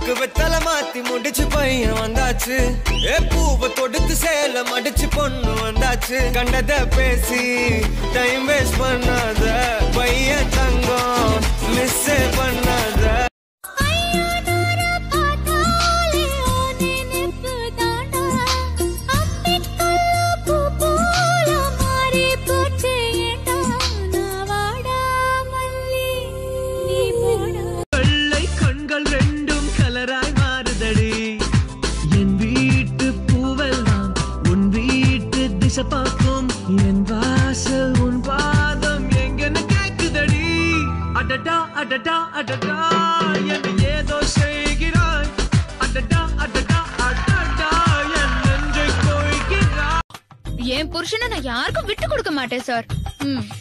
பொண்ணுக்கு வெத்தல மாத்தி முடிச்சு பையன் வந்தாச்சு. பூவை தொடுத்து சேலம் அடிச்சு பொண்ணு வந்தாச்சு. கண்டத பேசி டைம் வேஸ்ட் பண்ணாத பையன் தங்கம் மிஸ் பண்ணாத. பாக்கும் என் வாசல் உன் பாதம் எங்கன்னு கேக்குதடி. அடடா அடடா அடடா என்ன ஏதோ செய்கிறாய். அடடா அடடா அடடா என் நெஞ்சை கொய்கிறாய். என் புருஷனை நான் யாருக்கும் விட்டு கொடுக்க மாட்டேன் சார்.